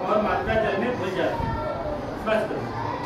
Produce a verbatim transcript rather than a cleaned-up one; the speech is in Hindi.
और मात्रा जल में घुल जाती है। बस करो।